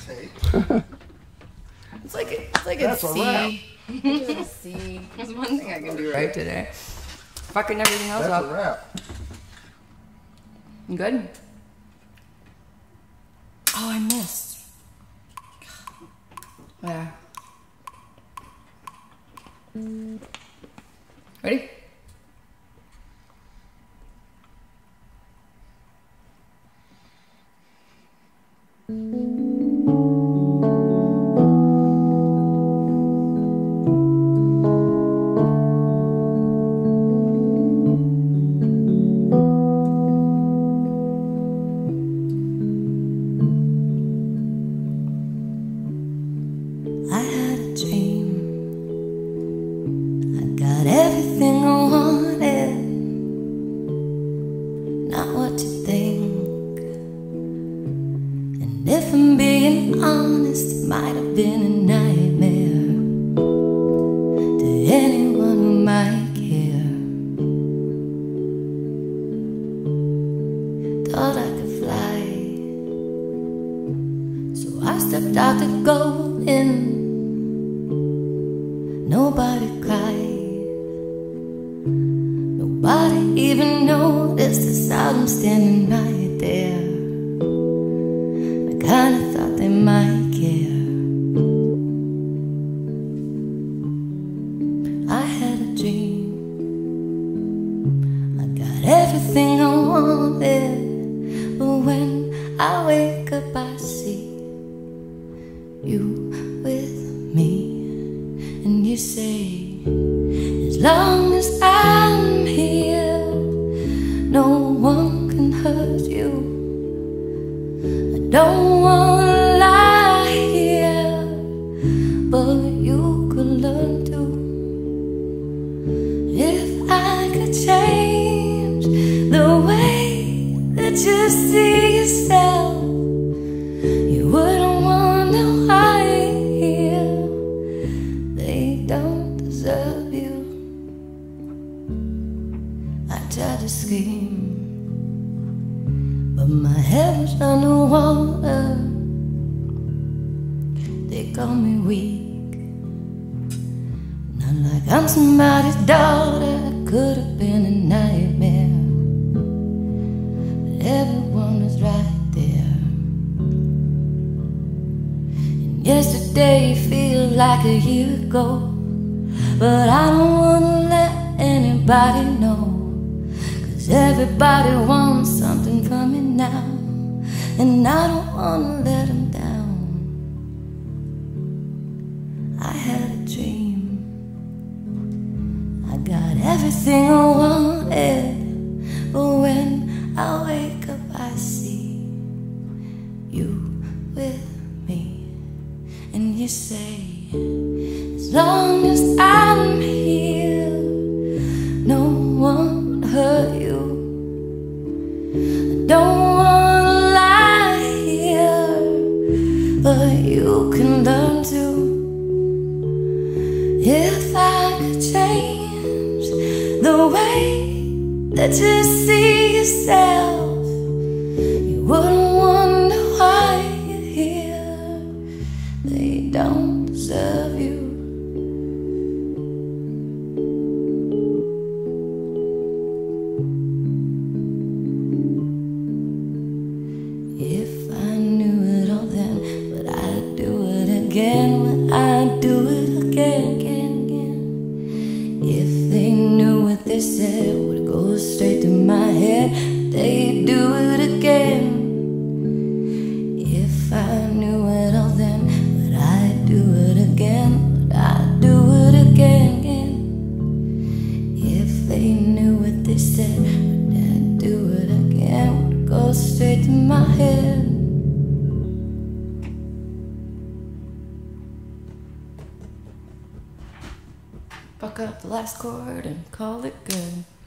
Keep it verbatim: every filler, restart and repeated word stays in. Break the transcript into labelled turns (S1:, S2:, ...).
S1: tape.
S2: It's like a, it's like
S1: That's
S2: a
S1: a
S2: C.
S1: wrap.
S2: It's a C. There's one thing I can do right today. Fucking everything else
S1: That's
S2: up.
S1: a wrap.
S2: You good? Oh, I missed. Yeah. Ready?
S3: I had a dream. I got everything I wanted. Not what you think. And if I'm being honest, it might have been a nightmare to anyone who might care. Thought I could fly, so I stepped out to go in. Nobody cried, nobody even noticed the sound I'm standing right there. I kinda thought they might care. I had a dream, I got everything I wanted, but when I wake up I see you with me. And you say, as long as I'm here, no one can hurt you. I don't wanna lie here, but you could learn to. If I could change the way that you see yourself, you wouldn't wonder why here. They don't deserve you. I tried to scream, but my head was underwater. They call me weak, not like I'm somebody's daughter. I could have been a nightmare, but everyone was right there. And yesterday feels like a year ago, but I don't wanna let anybody know, 'cause everybody wants something from me now, and I don't wanna let them down. I had a dream, I got everything I wanted, but when I wake up I see you with me. And you say, as long as I'm here, no one would hurt you. I don't wanna lie here, but you can learn to. If I could change the way that you see yourself, you wouldn't wonder why you're here. They don't deserve you. If I knew it all then, but I'd do it again. When I'd do it again, again, again. If they knew what they said would go straight to my head, they'd do it again. If I knew it all then, but I'd do it again, but I'd do it again, again. If they knew what they said, but I'd do it again, would go straight to my head.
S2: Fuck up the last chord and call it good.